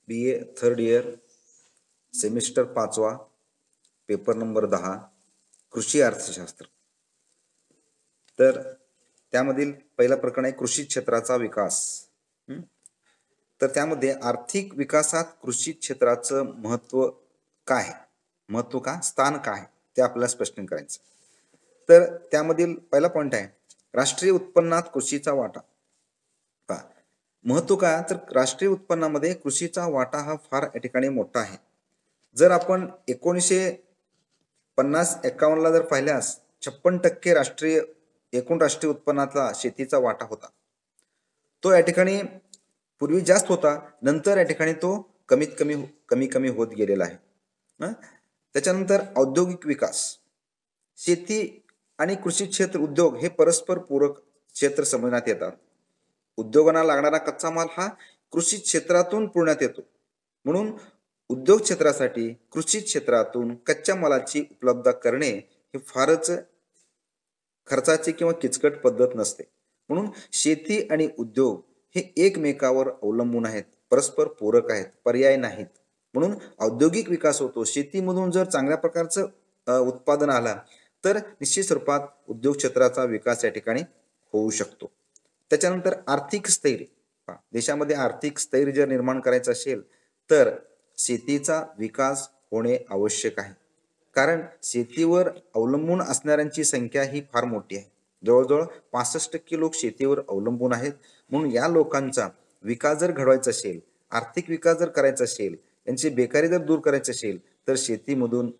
BA third year semester 5वा paper number 10 कृषी अर्थशास्त्र। तर त्यामधील पहिला प्रकरण आहे कृषी क्षेत्राचा विकास। तर त्यामध्ये आर्थिक विकासात कृषी क्षेत्राचं महत्त्व काय, महत्त्व का स्थान काय ते आपल्याला स्पष्ट करायचं। तर त्यामधील पहिला पॉइंट आहे राष्ट्रीय उत्पन्नात कृषीचा वाटा। महत्त्व काय तर राष्ट्रीय उत्पन्नामध्ये कृषीचा वाटा हा फार या ठिकाणी मोठा आहे। जर आपण 1950-51 ला जर पाहिल्यास 56% एकूण राष्ट्रीय उत्पन्नातला शेतीचा वाटा होता। तो या ठिकाणी पूर्वी जास्त होता, नंतर या ठिकाणी तो कमी कमी होत गेलेला आहे। त्याच्यानंतर औद्योगिक विकास, शेती आणि कृषी क्षेत्र उद्योग हे परस्पर पूरक क्षेत्र समजण्यात येतात। उद्योगांना लागणारा कच्चा माल हा कृषी क्षेत्रातून पुरवण्यात येतो, म्हणून उद्योग क्षेत्रासाठी कृषी क्षेत्रातून कच्च्या मालाची उपलब्धता करणे हे फारच खर्चाची किंवा किचकट पद्धत नसते। म्हणून शेती आणि उद्योग हे एकमेकावर अवलंबून आहेत, परस्पर पूरक आहेत, पर्याय नाहीत। म्हणून औद्योगिक विकास होतो। शेतीमधून जर चांगल्या प्रकारचं उत्पादन आला तर निश्चित स्वरूपात उद्योग क्षेत्राचा विकास या ठिकाणी होऊ शकतो। त्याच्यानंतर आर्थिक स्थैर्य, देशामध्ये आर्थिक स्थैर्य जर निर्माण करायचं असेल तर शेतीचा विकास होणे आवश्यक आहे। कारण शेतीवर अवलंबून असणाऱ्यांची संख्या ही फार मोठी आहे। जवळजवळ 65% लोक शेतीवर अवलंबून आहेत। म्हणून या लोकांचा विकास जर घडवायचा असेल, आर्थिक विकास जर करायचा असेल, यांची बेकारी जर दूर करायची असेल तर शेतीमधून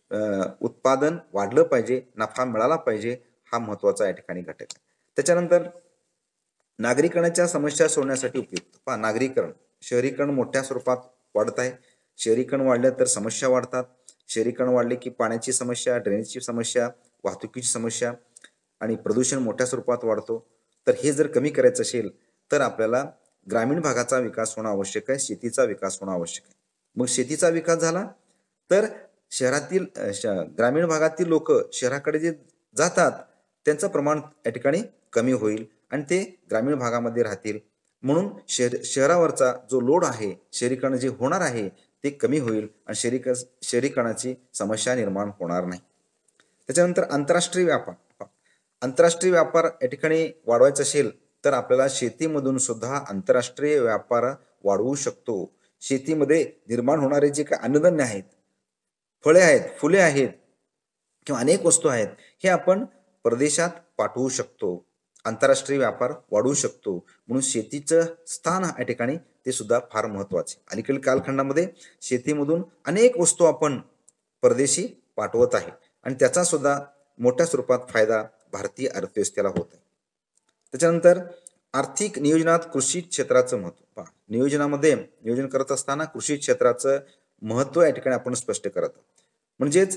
उत्पादन वाढलं पाहिजे, नफा मिळाला पाहिजे, हा महत्त्वाचा या ठिकाणी घटक आहे। त्याच्यानंतर नागरिकांच्या समस्या सोडवण्यासाठी उपयुक्त। नागरीकरण, शहरीकरण मोठ्या स्वरूपात वाढत आहे। शहरीकरण वाढलं तर समस्या वाढतात। शहरीकरण वाढले की पाण्याची समस्या, ड्रेनेजची समस्या, वाहतुकीची समस्या आणि प्रदूषण मोठ्या स्वरूपात वाढतो। तर हे जर कमी करायचं असेल तर आपल्याला ग्रामीण भागाचा विकास होणं आवश्यक आहे, शेतीचा विकास होणं आवश्यक आहे। मग शेतीचा विकास झाला तर शहरातील ग्रामीण भागातील लोक शहराकडे जे जातात त्यांचं प्रमाण या ठिकाणी कमी होईल आणि ते ग्रामीण भागामध्ये राहतील। म्हणून शहरावरचा जो लोड आहे, शहरीकरण जे होणार आहे ते कमी होईल आणि शहरीकरणाची समस्या निर्माण होणार नाही। त्याच्यानंतर आंतरराष्ट्रीय व्यापार, आंतरराष्ट्रीय व्यापार या ठिकाणी वाढवायचा असेल तर आपल्याला शेतीमधून सुद्धा आंतरराष्ट्रीय व्यापार वाढवू शकतो। शेतीमध्ये निर्माण होणारे जे काही अन्नधान्य आहेत, फळे आहेत, फुले आहेत किंवा अनेक वस्तू आहेत, हे आपण परदेशात पाठवू शकतो, आंतरराष्ट्रीय व्यापार वाढवू शकतो। म्हणून शेतीचं स्थान या ठिकाणी ते सुद्धा फार महत्त्वाचे। अलीकडील कालखंडामध्ये शेतीमधून अनेक वस्तू आपण परदेशी पाठवत आहे आणि त्याचा सुद्धा मोठ्या स्वरूपात फायदा भारतीय अर्थव्यवस्थेला होत आहे। त्याच्यानंतर आर्थिक नियोजनात कृषी क्षेत्राचं महत्त्व, नियोजनामध्ये नियोजन करत असताना कृषी क्षेत्राचं महत्त्व या ठिकाणी आपण स्पष्ट करत आहोत। म्हणजेच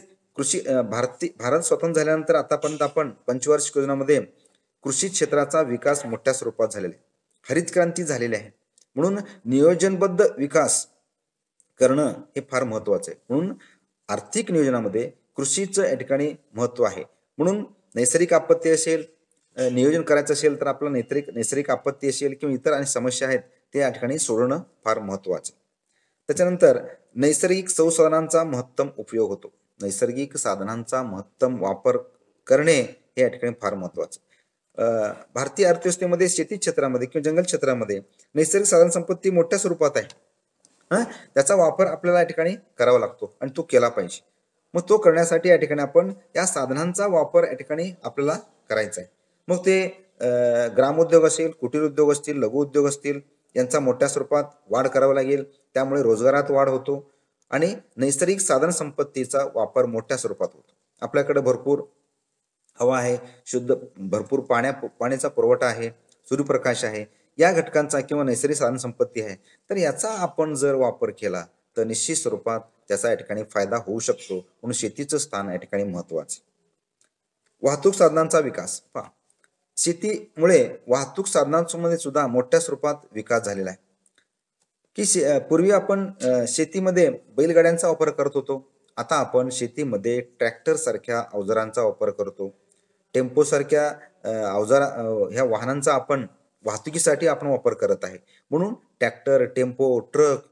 भारत स्वतंत्र झाल्यानंतर आतापर्यंत आपण पंचवार्षिक योजनामध्ये कृषी क्षेत्राचा विकास मोठ्या स्वरूपात झालेला आहे, हरित क्रांती झालेली आहे। म्हणून नियोजनबद्ध विकास करणं हे फार महत्त्वाचं आहे। म्हणून आर्थिक नियोजनामध्ये कृषीचं या ठिकाणी महत्त्व आहे। म्हणून नैसर्गिक आपत्ती असेल, नियोजन करायचं असेल तर आपलं नैसर्गिक आपत्ती असेल किंवा इतर अनेक समस्या आहेत ते या ठिकाणी सोडवणं फार महत्त्वाचं आहे। त्याच्यानंतर नैसर्गिक संसाधनांचा महत्तम उपयोग होतो, नैसर्गिक साधनांचा महत्तम वापर करणे हे या ठिकाणी फार महत्त्वाचं आहे। भारतीय अर्थव्यवस्थेमध्ये शेती क्षेत्रामध्ये किंवा जंगल क्षेत्रामध्ये नैसर्गिक साधन संपत्ती मोठ्या स्वरूपात आहे, त्याचा वापर आपल्याला या ठिकाणी करावा लागतो आणि तो केला पाहिजे। मग तो करण्यासाठी या ठिकाणी आपण या साधनांचा वापर या ठिकाणी आपल्याला करायचा आहे। मग ते ग्रामोद्योग असेल, कुटीर उद्योग असतील, लघु उद्योग असतील, यांचा मोठ्या स्वरूपात वाढ करावा लागेल। त्यामुळे रोजगारात वाढ होतो आणि नैसर्गिक साधन संपत्तीचा वापर मोठ्या स्वरूपात होतो। आपल्याकडे भरपूर हवा आहे, शुद्ध भरपूर पाण्याचा पुरवठा आहे, सूर्यप्रकाश आहे, या घटकांचा किंवा नैसर्गिक साधन संपत्ती आहे, तर याचा आपण जर वापर केला तर निश्चित स्वरूपात त्याचा या ठिकाणी फायदा होऊ शकतो। म्हणून शेतीचं स्थान या ठिकाणी महत्त्वाचं। वाहतूक साधनांचा विकास, शेतीमुळे वाहतूक साधनांमध्ये सुद्धा मोठ्या स्वरूपात विकास झालेला आहे की पूर्वी आपण शेतीमध्ये बैलगाड्यांचा वापर करत होतो, आता आपण शेतीमध्ये ट्रॅक्टर सारख्या अवजारांचा वापर करतो, टेम्पो सारख्या ह्या वाहनांचा आपण वाहतुकीसाठी आपण वापर करत आहे। म्हणून ट्रॅक्टर, टेम्पो, ट्रक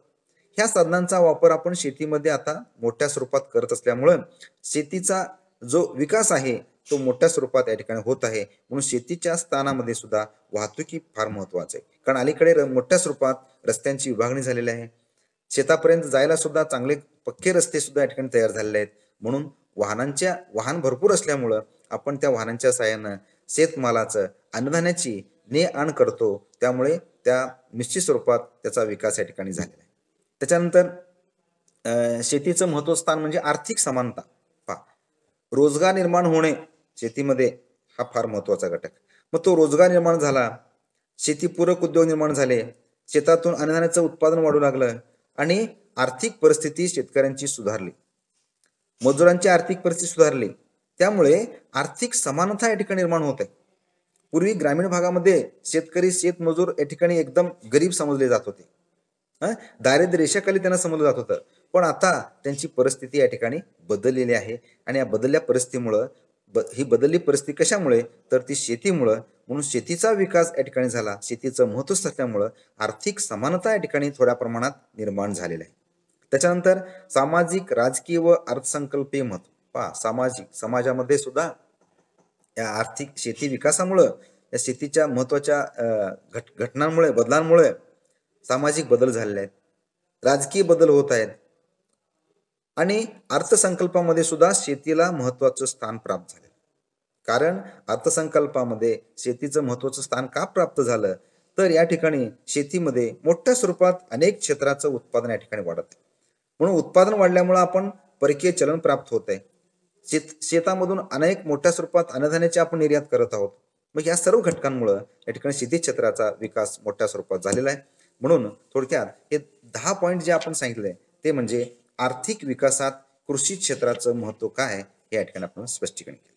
ह्या साधनांचा वापर आपण शेतीमध्ये आता मोठ्या स्वरूपात करत असल्यामुळं शेतीचा जो विकास आहे तो मोठ्या स्वरूपात या ठिकाणी होत आहे. म्हणून शेतीच्या स्थानामध्ये सुद्धा वाहतुकी फार महत्वाचं आहे. कारण अलीकडे मोठ्या स्वरूपात रस्त्यांची विभागणी झालेली आहे. शेतापर्यंत जायला सुद्धा चांगले पक्के रस्ते सुद्धा या ठिकाणी तयार झालेले आहेत. म्हणून वाहन भरपूर असल्यामुळं आपण त्या वाहनांच्या साहाय्यानं शेतमालाचं अन्नधान्याची ने आण करतो. त्यामुळे त्या निश्चित स्वरूपात त्याचा विकास या ठिकाणी झालेला आहे. त्याच्यानंतर शेतीचं महत्त्वस्थान म्हणजे आर्थिक समानता. रोजगार निर्माण होणे शेतीमध्ये हा फार महत्वाचा घटक. मग तो रोजगार निर्माण झाला, शेतीपूरक उद्योग निर्माण झाले, शेतातून अन्नधान्याचं उत्पादन वाढू लागलं आणि आर्थिक परिस्थिती शेतकऱ्यांची सुधारली, मजुरांची आर्थिक परिस्थिती सुधारली. त्यामुळे आर्थिक समानता या ठिकाणी निर्माण होत आहे. पूर्वी ग्रामीण भागामध्ये शेतकरी शेतमजूर या ठिकाणी एकदम गरीब समजले जात होते, दारिद्र्य रेषेखाली त्यांना समजलं जात होतं. पण आता त्यांची परिस्थिती या ठिकाणी बदललेली आहे आणि या बदलल्या परिस्थितीमुळं ही बदलली परिस्थिती कशामुळे तर ती शेतीमुळं. म्हणून शेतीचा विकास या ठिकाणी झाला, शेतीचं महत्त्व असल्यामुळं आर्थिक समानता या ठिकाणी थोड्या प्रमाणात निर्माण झालेलं आहे. त्याच्यानंतर सामाजिक, राजकीय व अर्थसंकल्पीय महत्व. समाजामध्ये सुद्धा या आर्थिक शेती विकासामुळं, या शेतीच्या महत्वाच्या घटनांमुळे, बदलांमुळे सामाजिक बदल झालेले आहेत, राजकीय बदल होत आहेत आणि अर्थसंकल्पामध्ये सुद्धा शेतीला महत्वाचं स्थान प्राप्त झालं. कारण अर्थसंकल्पामध्ये शेतीचं महत्वाचं स्थान का प्राप्त झालं तर या ठिकाणी शेतीमध्ये मोठ्या स्वरूपात अनेक क्षेत्राचं उत्पादन या ठिकाणी वाढत आहे. म्हणून उत्पादन वाढल्यामुळे आपण परकीय चलन प्राप्त होत आहे. शेतामधून अनेक मोठ्या स्वरूपात अन्नधान्याची आपण निर्यात करत आहोत. मग या सर्व घटकांमुळे या ठिकाणी शेती क्षेत्राचा विकास मोठ्या स्वरूपात झालेला आहे. म्हणून थोडक्यात हे 10 पॉईंट जे आपण सांगितले ते म्हणजे आर्थिक विकासात कृषी क्षेत्राचं महत्व काय आहे हे या ठिकाणी आपण स्पष्टीकरण केले.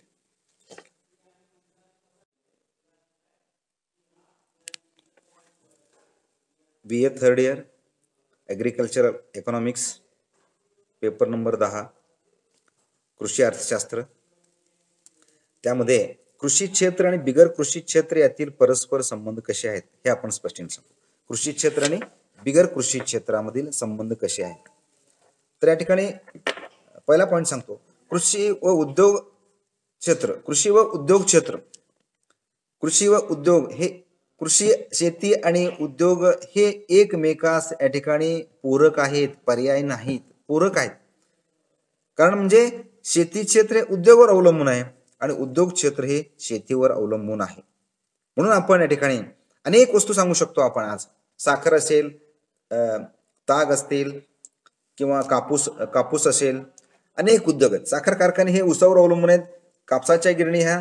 BA third year agricultural economics, paper number 10, कृषी अर्थशास्त्र. त्यामध्ये कृषी क्षेत्र आणि बिगर कृषी क्षेत्र यातील परस्पर संबंध कसे आहेत हे आपण स्पष्टीकरण सांगू. कृषी क्षेत्र आणि बिगर कृषी क्षेत्रामधील संबंध कसे आहेत. तर या ठिकाणी पहिला पॉईंट सांगतो, कृषी व उद्योग क्षेत्र. कृषी व उद्योग क्षेत्र, कृषी व उद्योग हे कृषी, शेती आणि उद्योग हे एकमेकास या ठिकाणी पूरक आहेत, पर्याय नाहीत, पूरक आहेत. कारण म्हणजे शेती क्षेत्र हे उद्योगावर अवलंबून आहे आणि उद्योग क्षेत्र हे शेतीवर अवलंबून आहे. म्हणून आपण या ठिकाणी अनेक वस्तू सांगू शकतो. आपण आज साखर असेल, ताग असतील किंवा कापूस असेल, अनेक उद्योग आहेत. साखर कारखाने हे ऊसावर अवलंबून आहेत, कापसाच्या गिरणी ह्या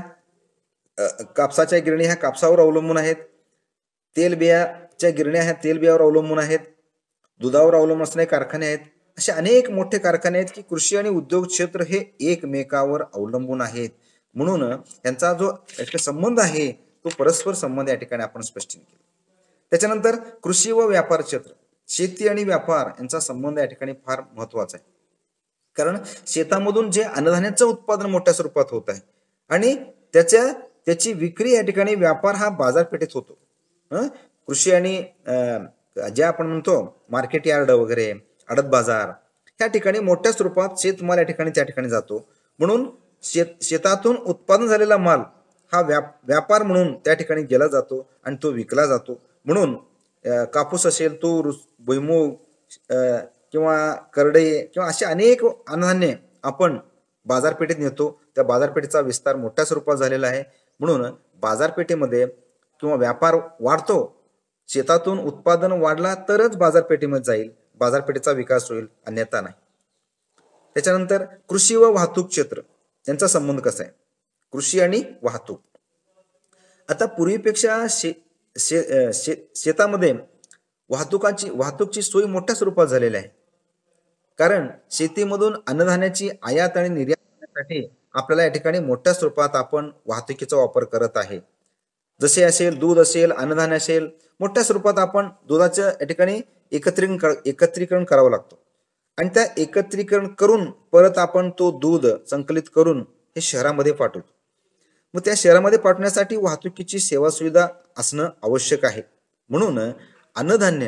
कापसावर अवलंबून आहेत, तेलबियाच्या गिरण्या ह्या तेलबियावर अवलंबून आहेत, दुधावर अवलंबून असणारे कारखाने आहेत. असे अनेक मोठे कारखाने आहेत की कृषी आणि उद्योग क्षेत्र हे एकमेकावर अवलंबून आहेत. म्हणून त्यांचा जो संबंध आहे तो परस्पर संबंध या ठिकाणी आपण स्पष्ट केला. त्याच्यानंतर कृषी व व्यापार क्षेत्र, शेती आणि व्यापार यांचा संबंध या ठिकाणी फार महत्वाचा आहे. कारण शेतामधून जे अन्नधान्याचं उत्पादन मोठ्या स्वरूपात होत आहे आणि त्याची विक्री या ठिकाणी व्यापार हा बाजारपेठेत होतो. कृषी आणि जे आपण म्हणतो मार्केट यार्ड वगैरे, आडत बाजार, ह्या ठिकाणी मोठ्या स्वरूपात शेतमाल या ठिकाणी त्या ठिकाणी जातो. म्हणून शेतातून उत्पादन झालेला माल हा व्यापार म्हणून त्या ठिकाणी गेला जातो आणि तो विकला जातो. म्हणून कापूस असेल, तूर, भुईमूग किंवा करडई किंवा असे अनेक अन्नधान्य आपण बाजारपेठेत नेतो. त्या बाजारपेठेचा विस्तार मोठ्या स्वरूपात झालेला आहे. म्हणून बाजारपेठेमध्ये किंवा व्यापार वाढतो. शेतातून उत्पादन वाढला तरच बाजारपेठेमध्ये जाईल, बाजारपेठेचा विकास होईल, अन्यथा नाही. त्याच्यानंतर कृषी व वाहतूक क्षेत्र यांचा संबंध कसा आहे. कृषी आणि वाहतूक, आता पूर्वीपेक्षा शेतामध्ये वाहतूकची सोय मोठ्या स्वरूपात झालेली आहे. कारण शेतीमधून अन्नधान्याची आयात आणि निर्यात करण्यासाठी आपल्याला या ठिकाणी मोठ्या स्वरूपात आपण वाहतुकीचा वापर करत आहे. जसे असेल दूध असेल, अन्नधान्य असेल, मोठ्या स्वरूपात आपण दुधाच्या या ठिकाणी एकत्रीकरण करावं लागतो आणि त्या एकत्रीकरण करून परत आपण तो दूध संकलित करून हे शहरामध्ये पाठवतो. मग त्या शहरामध्ये पाठवण्यासाठी वाहतुकीची सेवा सुविधा असणं आवश्यक आहे. म्हणून अन्नधान्य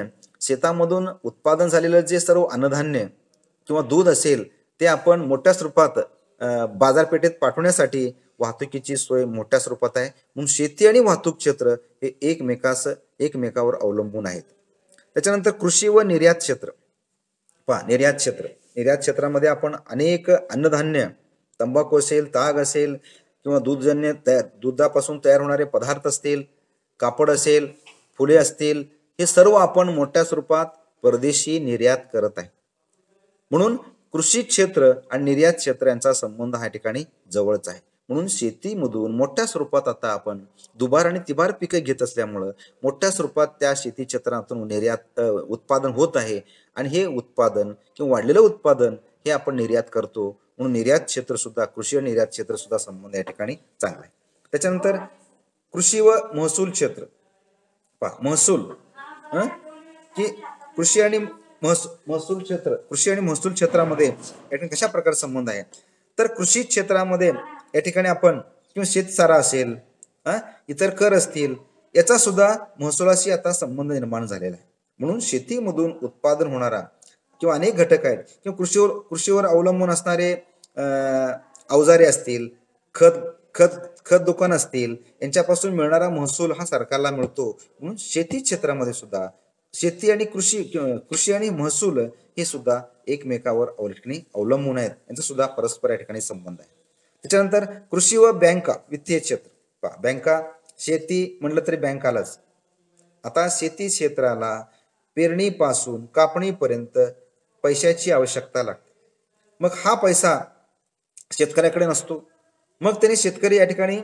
शेतामधून उत्पादन झालेलं जे सर्व अन्नधान्य किंवा दूध असेल ते आपण मोठ्या स्वरूपात बाजारपेठेत पाठवण्यासाठी वाहतुकीची सोय मोठ्या स्वरूपात आहे. म्हणून शेती आणि वाहतूक क्षेत्र हे एकमेकावर अवलंबून आहेत. त्याच्यानंतर कृषी व निर्यात क्षेत्र पहा. निर्यात क्षेत्रामध्ये आपण अनेक अन्नधान्य, तंबाखू असेल, ताग असेल किंवा दुधापासून तयार होणारे पदार्थ असतील, कापड असेल, फुले असतील, हे सर्व आपण मोठ्या स्वरूपात परदेशी निर्यात करत आहे. म्हणून कृषी क्षेत्र आणि निर्यात क्षेत्र यांचा संबंध ह्या ठिकाणी जवळच आहे. म्हणून शेतीमधून मोठ्या स्वरूपात आता आपण दुबार आणि तिबार पिके घेत असल्यामुळं मोठ्या स्वरूपात त्या शेती क्षेत्रातून उत्पादन होत आहे आणि हे उत्पादन किंवा वाढलेलं उत्पादन हे आपण निर्यात करतो. म्हणून निर्यात क्षेत्र सुद्धा, कृषी आणि निर्यात क्षेत्र सुद्धा संबंध या ठिकाणी चांगला आहे. त्याच्यानंतर कृषी व महसूल क्षेत्र पहा. महसूल की कृषी आणि महसूल क्षेत्रामध्ये या ठिकाणी कशा प्रकारे संबंध आहे तर कृषी क्षेत्रामध्ये या ठिकाणी आपण किंवा शेतसारा असेल, इतर कर असतील, याचा सुद्धा महसुलाशी आता संबंध निर्माण झालेला आहे. म्हणून शेतीमधून उत्पादन होणारा किंवा अनेक घटक आहेत किंवा कृषीवर अवलंबून असणारे अवजारे असतील, खत दुकान असतील, यांच्यापासून मिळणारा महसूल हा सरकारला मिळतो. म्हणून शेती क्षेत्रामध्ये सुद्धा शेती आणि कृषी आणि महसूल हे सुद्धा एकमेकावर अवलंबून आहेत. यांचा सुद्धा परस्पर या ठिकाणी संबंध आहे. त्याच्यानंतर कृषी व बँका, वित्तीय क्षेत्र. बँका, शेती म्हटलं तरी बँक आलाच. आता शेती क्षेत्राला पेरणीपासून कापणीपर्यंत पैशाची आवश्यकता लागते. मग हा पैसा शेतकऱ्याकडे नसतो. मग त्याने शेतकरी या ठिकाणी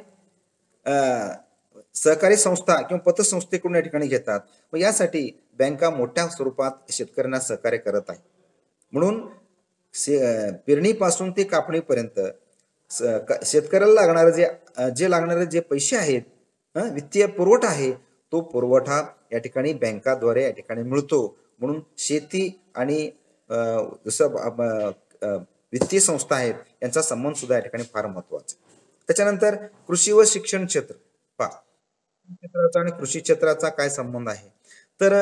सहकारी संस्था किंवा पतसंस्थेकडून या ठिकाणी घेतात. मग यासाठी बँका मोठ्या स्वरूपात शेतकऱ्यांना सहकार्य करत आहे. म्हणून पेरणीपासून ते कापणीपर्यंत शेतकऱ्याला लागणारे जे पैसे आहेत, वित्तीय पुरवठा आहे, तो पुरवठा या ठिकाणी बँकाद्वारे या ठिकाणी मिळतो. म्हणून शेती आणि जसं वित्तीय संस्था आहेत यांचा संबंध सुद्धा या ठिकाणी फार महत्वाचा. त्याच्यानंतर कृषी व शिक्षण क्षेत्र पहा. क्षेत्राचा आणि कृषी क्षेत्राचा काय संबंध आहे तर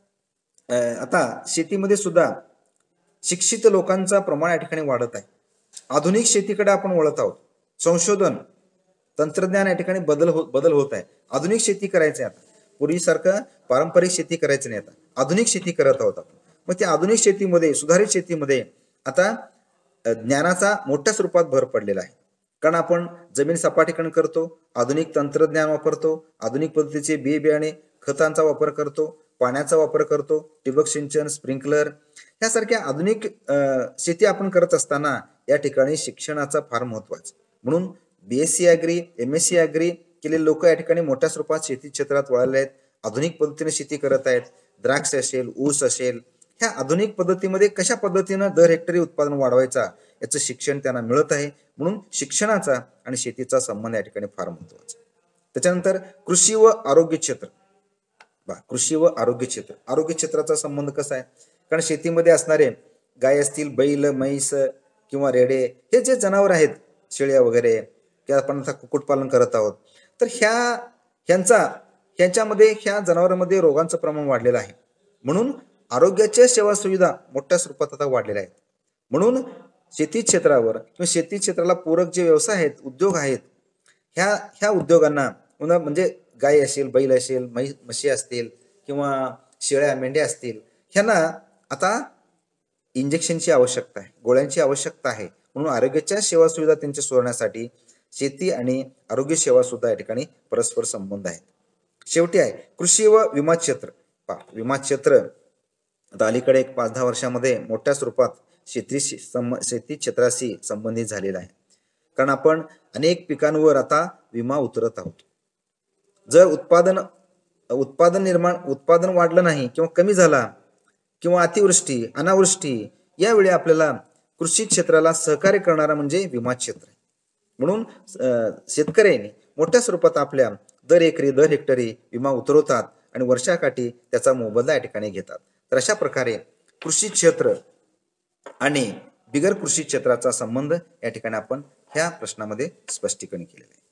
आता शेतीमध्ये सुद्धा शिक्षित लोकांचा प्रमाण या ठिकाणी वाढत आहे. आधुनिक शेतीकडे आपण वळत आहोत. संशोधन, तंत्रज्ञान या ठिकाणी बदल होत आहे. आधुनिक शेती करायची आता. पूर्वीसारखं पारंपरिक शेती करायचं नाही, आता आधुनिक शेती करत आहोत आपण. मग त्या आधुनिक शेतीमध्ये, सुधारित शेतीमध्ये आता ज्ञानाचा मोठ्या स्वरूपात भर पडलेला आहे. कारण आपण जमीन सपाटीकरण करतो, आधुनिक तंत्रज्ञान वापरतो, आधुनिक पद्धतीचे बियाणे खतांचा वापर करतो, पाण्याचा वापर करतो, ठिबक सिंचन, स्प्रिंकलर यासारख्या आधुनिक शेती आपण करत असताना या ठिकाणी शिक्षणाचा फार महत्वाचं. म्हणून BSc ॲग्री, MSc ॲग्री केलेले लोक या ठिकाणी मोठ्या स्वरूपात शेती क्षेत्रात वळाले आहेत. आधुनिक पद्धतीने शेती करत आहेत. द्राक्ष असेल, ऊस असेल, ह्या आधुनिक पद्धतीमध्ये कशा पद्धतीनं दर हेक्टरी उत्पादन वाढवायचा याचं शिक्षण त्यांना मिळत आहे. म्हणून शिक्षणाचा आणि शेतीचा संबंध या ठिकाणी फार महत्वाचा. त्याच्यानंतर कृषी व आरोग्य क्षेत्र. कृषी व आरोग्य क्षेत्राचा संबंध कसा आहे? कारण शेतीमध्ये असणारे गाय असतील, बैल, म्हैस किंवा रेडे हे जे जनावर आहेत, शेळ्या वगैरे, किंवा आपण आता कुक्कुटपालन करत आहोत, तर ह्यांच्यामध्ये ह्या जनावरांमध्ये रोगांचं प्रमाण वाढलेलं आहे. म्हणून आरोग्याच्या सेवा सुविधा मोठ्या स्वरूपात आता वाढलेल्या आहेत. म्हणून शेती क्षेत्रावर किंवा शेती क्षेत्राला पूरक जे व्यवसाय आहेत, उद्योग आहेत, ह्या उद्योगांना म्हणजे गाय असेल, बैल असेल, म्हशी असतील किंवा शेळ्या, मेंढ्या असतील, ह्यांना आता इंजेक्शनची आवश्यकता आहे, गोळ्यांची आवश्यकता आहे. म्हणून आरोग्याच्या सेवा सुविधा त्यांच्या सुधारण्यासाठी शेती आणि आरोग्य सेवा सुद्धा या ठिकाणी परस्पर संबंध आहेत. शेवटी आहे कृषी व विमा क्षेत्र. विमा क्षेत्र आता अलीकडे 5-10 वर्षामध्ये मोठ्या स्वरूपात शेती क्षेत्राशी संबंधित झालेला आहे. कारण आपण अनेक पिकांवर आता विमा उतरत आहोत. जर उत्पादन वाढलं नाही किंवा कमी झाला किंवा अतिवृष्टी, अनावृष्टी, यावेळी आपल्याला कृषी क्षेत्राला सहकार्य करणारा म्हणजे विमा क्षेत्र आहे. म्हणून शेतकऱ्यांनी मोठ्या स्वरूपात आपल्या दर हेक्टरी विमा उतरवतात आणि वर्षाकाठी त्याचा मोबदला या ठिकाणी घेतात. तर अशा प्रकारे कृषी क्षेत्र आणि बिगर कृषी क्षेत्राचा संबंध या ठिकाणी आपण ह्या प्रश्नामध्ये स्पष्टीकरण केलेलं आहे.